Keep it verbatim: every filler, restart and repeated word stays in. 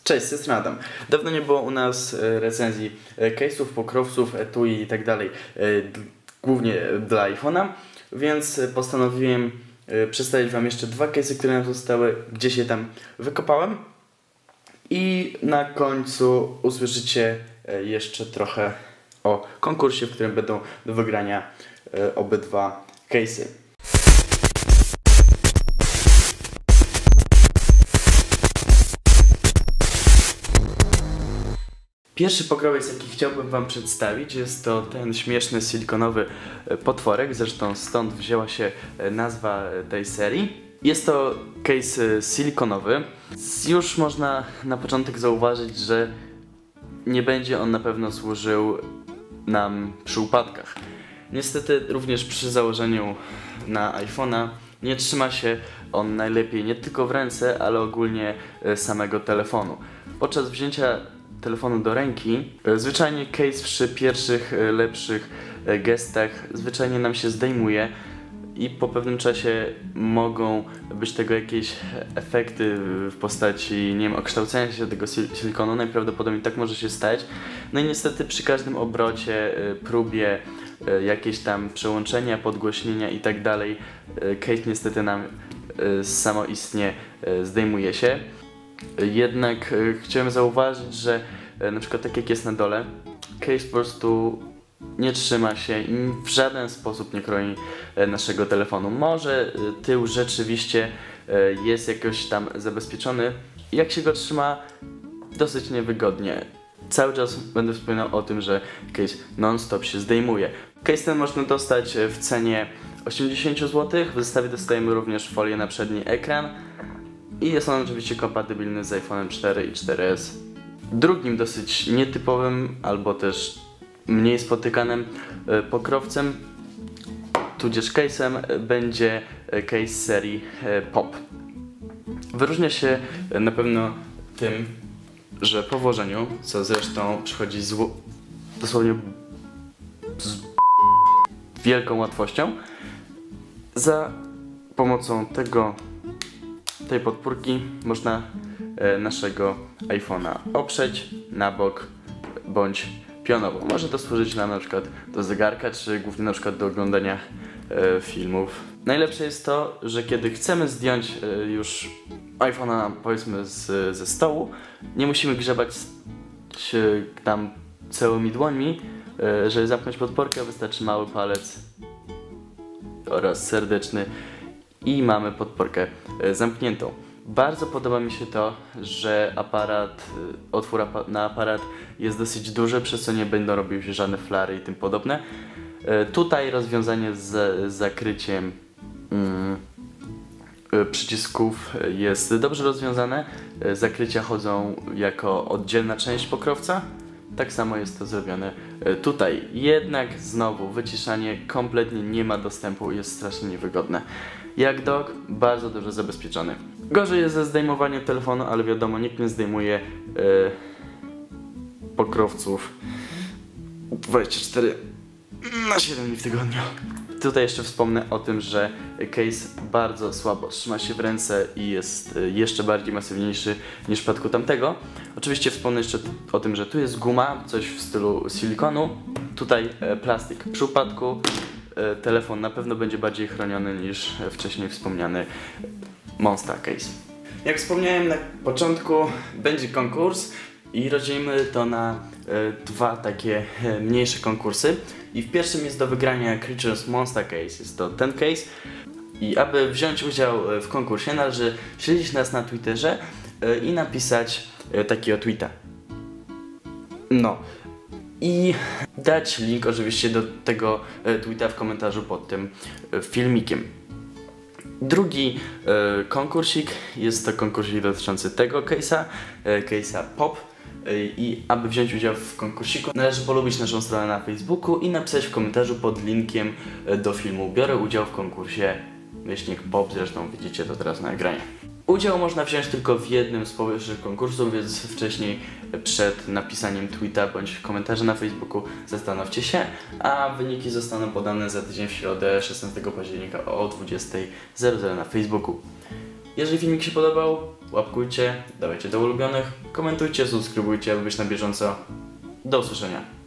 Cześć, z tej strony Adam. Dawno nie było u nas recenzji case'ów, pokrowców, etui i tak dalej, głównie dla iPhone'a, więc postanowiłem przedstawić Wam jeszcze dwa case'y, które nam zostały, gdzieś je tam wykopałem. I na końcu usłyszycie jeszcze trochę o konkursie, w którym będą do wygrania obydwa case'y. Pierwszy pokrowiec, jaki chciałbym Wam przedstawić, jest to ten śmieszny silikonowy potworek, zresztą stąd wzięła się nazwa tej serii. Jest to case silikonowy. Już można na początek zauważyć, że nie będzie on na pewno służył nam przy upadkach. Niestety również przy założeniu na iPhone'a nie trzyma się on najlepiej nie tylko w ręce, ale ogólnie samego telefonu. Podczas wzięcia telefonu do ręki, zwyczajnie case przy pierwszych lepszych gestach zwyczajnie nam się zdejmuje i po pewnym czasie mogą być tego jakieś efekty w postaci, nie wiem, okształcenia się tego silikonu. Najprawdopodobniej tak może się stać. No i niestety przy każdym obrocie, próbie jakieś tam przełączenia, podgłośnienia i tak dalej, case niestety nam samoistnie zdejmuje się. Jednak chciałem zauważyć, że na przykład tak jak jest na dole, case po prostu nie trzyma się i w żaden sposób nie chroni naszego telefonu. Może tył rzeczywiście jest jakoś tam zabezpieczony, jak się go trzyma, dosyć niewygodnie. Cały czas będę wspominał o tym, że case non-stop się zdejmuje. Case ten można dostać w cenie osiemdziesiąt złotych, w zestawie dostajemy również folię na przedni ekran i jest on oczywiście kompatybilny z iPhone'em cztery i cztery S. Drugim dosyć nietypowym, albo też mniej spotykanym pokrowcem, tudzież case'em, będzie case serii Pop. Wyróżnia się na pewno tym, że po włożeniu, co zresztą przychodzi z, dosłownie z wielką łatwością, za pomocą tego, tej podpórki można naszego iPhone'a oprzeć na bok bądź pionowo. Może to służyć nam na przykład do zegarka, czy głównie na przykład do oglądania e, filmów. Najlepsze jest to, że kiedy chcemy zdjąć e, już iPhone'a, powiedzmy z, ze stołu, nie musimy grzebać się tam całymi dłońmi, e, żeby zamknąć podporkę, wystarczy mały palec oraz serdeczny i mamy podporkę e, zamkniętą. Bardzo podoba mi się to, że aparat, otwór na aparat jest dosyć duży, przez co nie będą robiły się żadne flary i tym podobne. Tutaj rozwiązanie z, z zakryciem mm, przycisków jest dobrze rozwiązane. Zakrycia chodzą jako oddzielna część pokrowca. Tak samo jest to zrobione tutaj. Jednak znowu wyciszanie kompletnie nie ma dostępu i jest strasznie niewygodne. Jak dock, bardzo dobrze zabezpieczony. Gorzej jest ze zdejmowaniem telefonu, ale wiadomo, nikt nie zdejmuje yy, pokrowców dwadzieścia cztery na siedem dni w tygodniu. Tutaj jeszcze wspomnę o tym, że case bardzo słabo trzyma się w ręce i jest jeszcze bardziej masywniejszy niż w przypadku tamtego. Oczywiście wspomnę jeszcze o tym, że tu jest guma, coś w stylu silikonu. Tutaj plastik. Przy upadku telefon na pewno będzie bardziej chroniony niż wcześniej wspomniany Monster Case. Jak wspomniałem na początku, będzie konkurs i rozdzielimy to na e, dwa takie e, mniejsze konkursy. I w pierwszym jest do wygrania Creatures Monster Case. Jest to ten case. I aby wziąć udział w konkursie, należy śledzić nas na Twitterze e, i napisać e, takiego tweeta. No. I dać link oczywiście do tego e, tweeta w komentarzu pod tym e, filmikiem. Drugi e, konkursik jest to konkursik dotyczący tego case'a, e, case'a Pop. E, I aby wziąć udział w konkursiku, należy polubić naszą stronę na Facebooku i napisać w komentarzu pod linkiem e, do filmu "Biorę udział w konkursie myślnik Pop", zresztą widzicie to teraz na ekranie. Udział można wziąć tylko w jednym z powyższych konkursów, więc wcześniej przed napisaniem tweeta bądź komentarza na Facebooku zastanówcie się, a wyniki zostaną podane za tydzień w środę szesnastego października o dwudziestej na Facebooku. Jeżeli filmik się podobał, łapkujcie, dawajcie do ulubionych, komentujcie, subskrybujcie, aby być na bieżąco. Do usłyszenia.